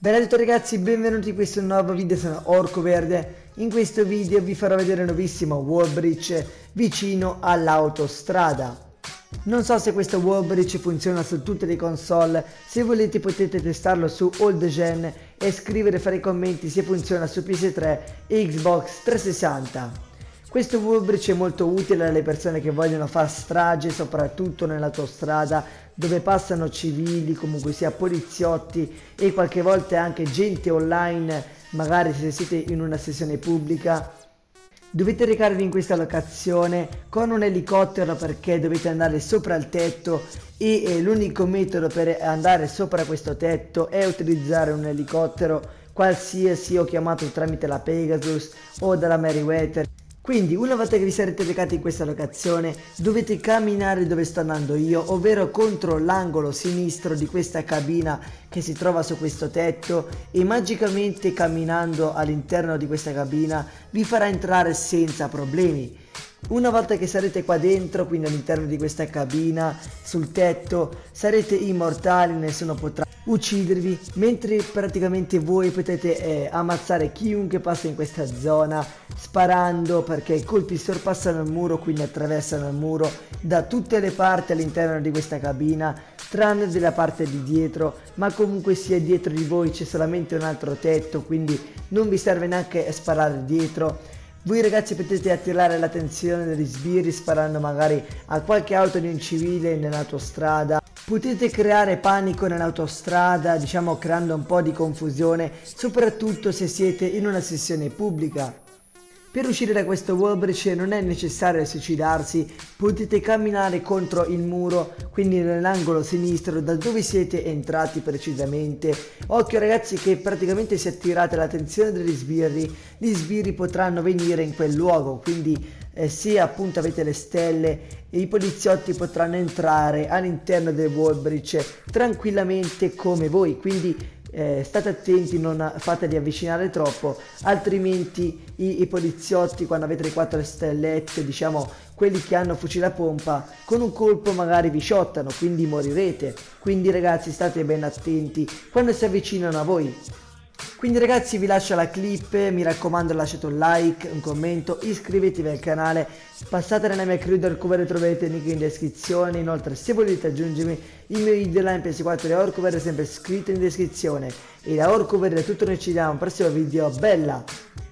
Bella a tutti ragazzi, benvenuti in questo nuovo video, sono Orco Verde. In questo video vi farò vedere un nuovissimo wall bridge vicino all'autostrada. Non so se questo wall bridge funziona su tutte le console, se volete potete testarlo su old gen e scrivere e fare i commenti se funziona su PS3 e Xbox 360. Questo wall bridge è molto utile alle persone che vogliono fare strage, soprattutto nell'autostrada dove passano civili, comunque sia poliziotti e qualche volta anche gente online, magari se siete in una sessione pubblica. Dovete recarvi in questa locazione con un elicottero perché dovete andare sopra il tetto e l'unico metodo per andare sopra questo tetto è utilizzare un elicottero qualsiasi o chiamato tramite la Pegasus o dalla Meriwether. Quindi una volta che vi sarete recati in questa locazione dovete camminare dove sto andando io, ovvero contro l'angolo sinistro di questa cabina che si trova su questo tetto, e magicamente camminando all'interno di questa cabina vi farà entrare senza problemi. Una volta che sarete qua dentro, quindi all'interno di questa cabina, sul tetto, sarete immortali, nessuno potrà uccidervi, mentre praticamente voi potete ammazzare chiunque passa in questa zona sparando, perché i colpi sorpassano il muro, quindi attraversano il muro da tutte le parti all'interno di questa cabina, tranne della parte di dietro, ma comunque sia dietro di voi c'è solamente un altro tetto, quindi non vi serve neanche sparare dietro. Voi ragazzi potete attirare l'attenzione degli sbirri sparando magari a qualche auto di un civile nell'autostrada. Potete creare panico nell'autostrada, diciamo creando un po' di confusione, soprattutto se siete in una sessione pubblica. Per uscire da questo wall bridge non è necessario suicidarsi, potete camminare contro il muro, quindi nell'angolo sinistro da dove siete entrati precisamente. Occhio ragazzi che praticamente se attirate l'attenzione degli sbirri, gli sbirri potranno venire in quel luogo, quindi se appunto avete le stelle i poliziotti potranno entrare all'interno del wall bridge tranquillamente come voi, quindi state attenti, non fateli avvicinare troppo, altrimenti i poliziotti, quando avete le 4 stellette, diciamo quelli che hanno fucile a pompa, con un colpo magari vi shottano, quindi morirete. Quindi ragazzi state ben attenti quando si avvicinano a voi. Quindi ragazzi vi lascio la clip, mi raccomando lasciate un like, un commento, iscrivetevi al canale, passate nella mia crew del cover, troverete il link in descrizione. Inoltre se volete aggiungermi il mio video là in PS4 e Orco Verde è sempre scritto in descrizione. E da Orco Verde è tutto, noi ci vediamo al prossimo video, bella!